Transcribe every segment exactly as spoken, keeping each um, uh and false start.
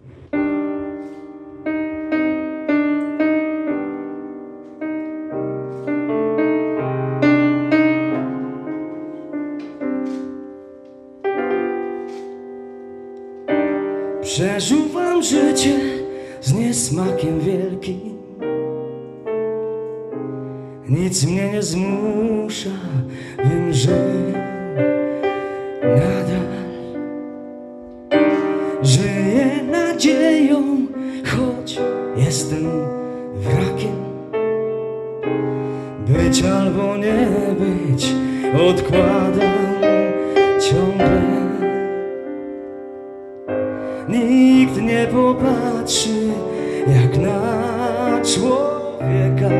Przeżuwam życie z niesmakiem wielkim. Nic mnie nie zmusza, bym żył nadal. Żyję nadzieją, choć jestem wrakiem. Być albo nie być, odkładam ciągle. Nikt nie popatrzy jak na człowieka.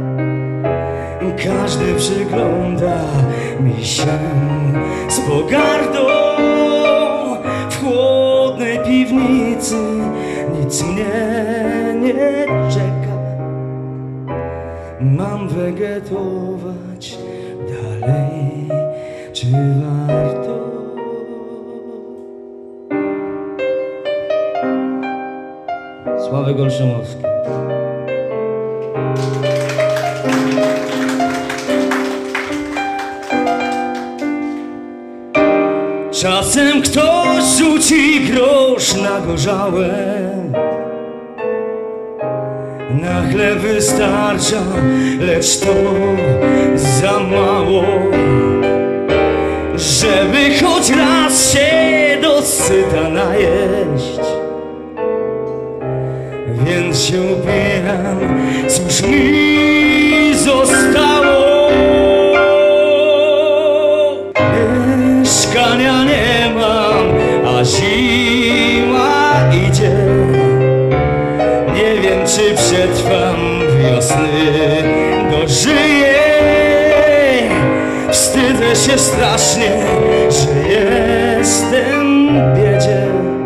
Każdy przygląda mi się z pogardą. W chłodnej piwnicy nic mnie nie czeka. Mam wegetować dalej, czy warto? Sławek Olszymowski. Czasem ktoś rzuci grosz na gorzałe. Na chleb wystarcza, lecz to za mało, żeby choć raz się dosyta najeść. Więc się upieram, cóż mi zostało. Mieszkania nie mam, a zima idzie. Nie wiem, czy przetrwam wiosny, dożyję. Wstydzę się strasznie, że jestem w biedzie.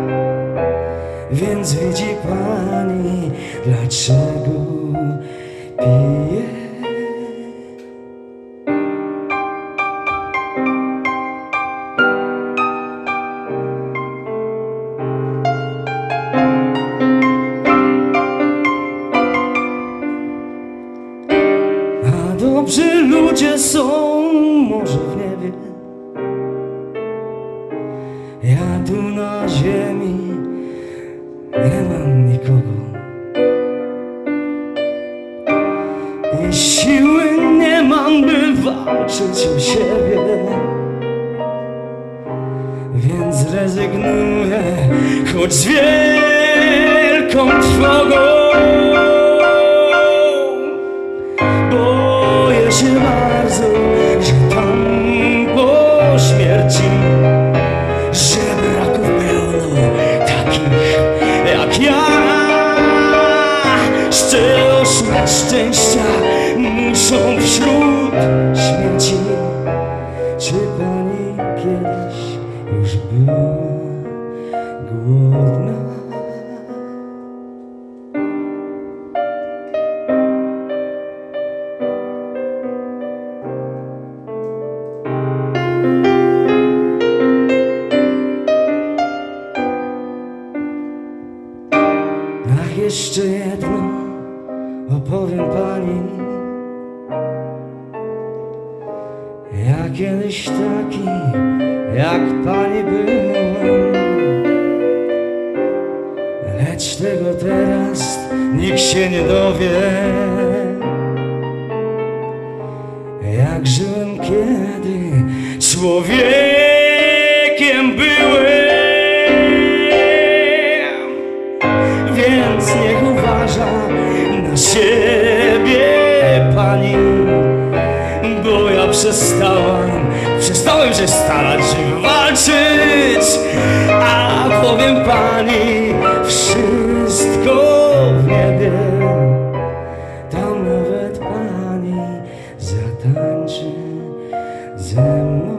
Więc widzi pani, dlaczego piję. A dobrzy ludzie są może w niebie. Ja tu na ziemi nie mam nikogo i siły nie mam, by walczyć o siebie. Więc rezygnuję, choć z wielką trwogą. Boję się bardzo, że tam po śmierci żebraków pełno takich jak ja. Szczęścia, szczęścia muszą wśród śmieci. Czy pani kiedyś już była głodna? Ach, jeszcze jedno opowiem pani. Ja kiedyś taki jak pani byłem, lecz tego teraz nikt się nie dowie. Jak żyłem, kiedy człowiekiem byłem. Więc niech uważa na siebie pani, bo ja przestałem, przestałem się starać, żeby walczyć. A powiem pani, wszystko w niebie, tam nawet pani zatańczy ze mną.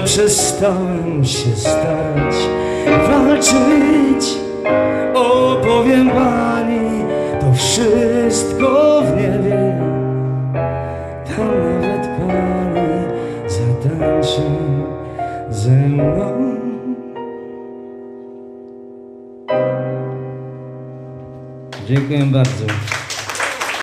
przestałem się starać, walczyć. Opowiem pani to wszystko w niebie, tam nawet pani zatańczy ze mną. Dziękuję bardzo.